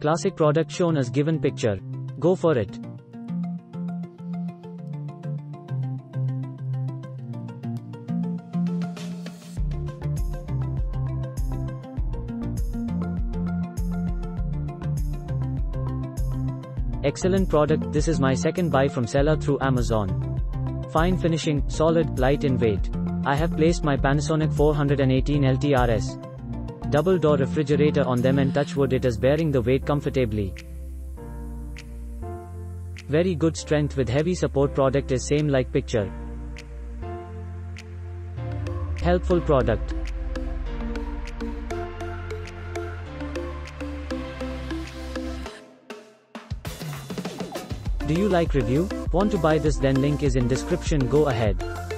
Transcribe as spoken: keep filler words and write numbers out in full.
Classic product shown as given picture. Go for it. Excellent product. This is my second buy from seller through Amazon. Fine finishing, solid, light in weight. I have placed my Panasonic four eighteen L T R S double door refrigerator on them and touch wood, it is bearing the weight comfortably. Very good strength with heavy support. Product is same like picture. Helpful product. Do you like review? Want to buy this? Then link is in description. Go ahead.